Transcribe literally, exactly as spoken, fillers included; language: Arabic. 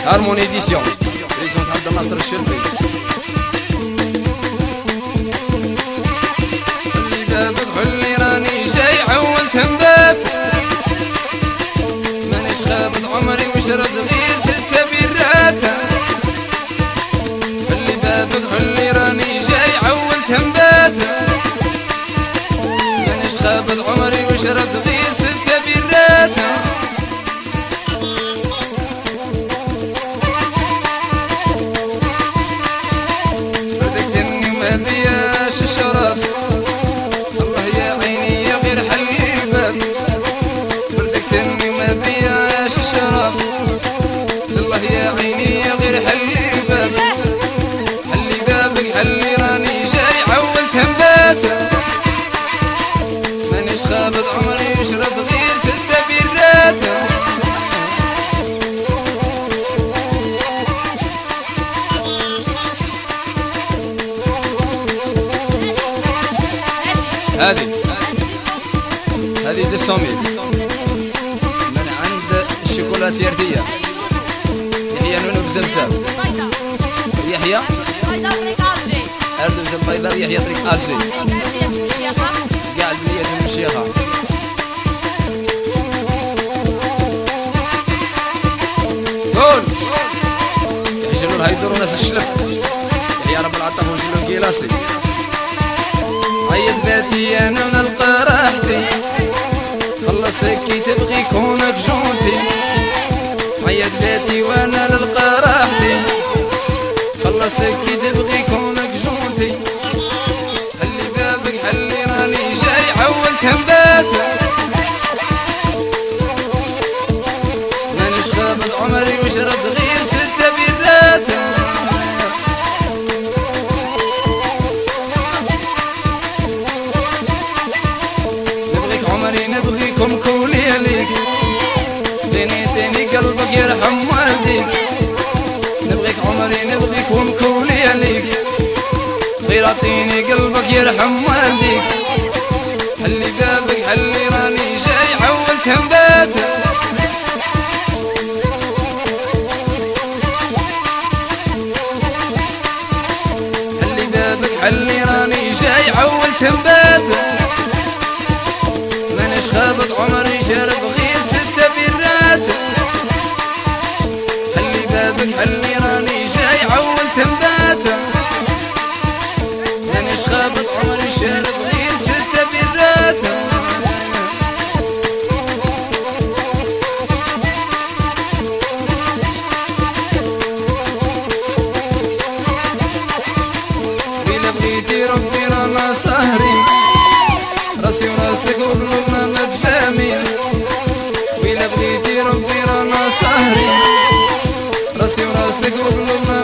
هارموني ديسيون ريزون عبد الناصر الشربي. خلي بابك خلي راني جاي عول تنبات، مانيش خابط عمري وشربت غير ستة بيرات. خلي بابك خلي راني جاي عول تنبات، مانيش خابط عمري وشربت غير ستة بيرات. الشرف الله يا عيني يا غير حليبك، بردكتني وما بياش الشرف الله يا عيني يا غير حليبك. حلي بابك حلي راني جاي عول تنبات، مانيش خابط عمري يشرب غير ستة بيرات. هذه هذه دسومي من عند الشوكولاتيردية يحيى نونو بزمزم. يحيى أردوز البيضاء يحيى طريق ألجي قاعد بنية المشيخة. قول يحجلون هيدوروا ناس الشلب يحيى رب العطاء ونجلون كيلاسي. عيد باتي انا نلقى راحتي، خلصك كي تبغي كونك جونتي. عيد باتي وانا نلقى راحتي، خلصك كي تبغي كونك جونتي. خلي بابك حلي راني جاي عول تنبات، مانيش خابط عمري وشربت غير ستة بيرات. نبغيكم كوني ليك، ديني ديني قلبك يرحم والديك. نبغيك عمري نبغيكم كوني ليك، غير اعطيني قلبك يرحم والديك. حلي بابك حلي راني جاي عول تنبات، حلي بابك حلي راني جاي عول تنبات. مانيش خابط عمري شارب غير ستة بيرات. حلي بابك حلي راني جاي عول تنبات، مانيش خابط عمري شارب غير ستة بيرات. ويلا بغيتي ربي رانا سهري، راسي وراسك وقلوبنا متفاهمين. ويلا بغيتي ربي رانا سهري، راسي وراسك وقلوبنا